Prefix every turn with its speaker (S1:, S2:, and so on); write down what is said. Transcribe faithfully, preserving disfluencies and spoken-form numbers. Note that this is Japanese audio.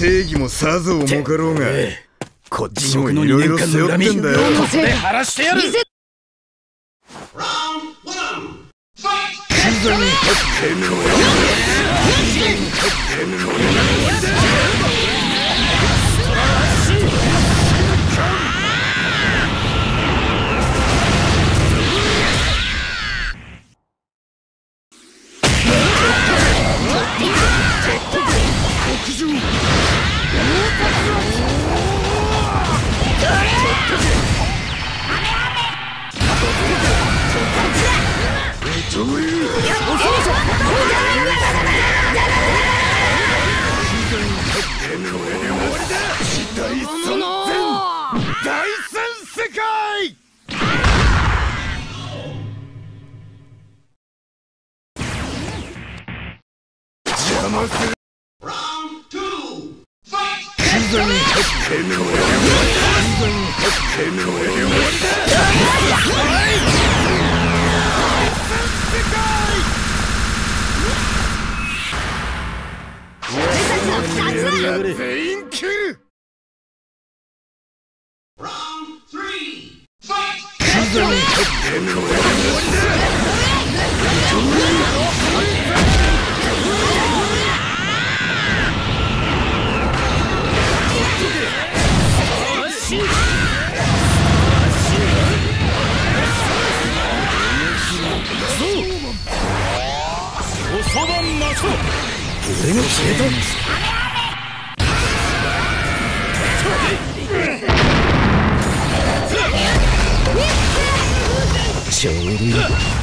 S1: 正義もさぞ重かろうが、こっちもいろいろ背負ってんだよ。
S2: ここで晴らしてやる。
S1: 全員切る。
S2: 俺が消えた。ちょうどいい。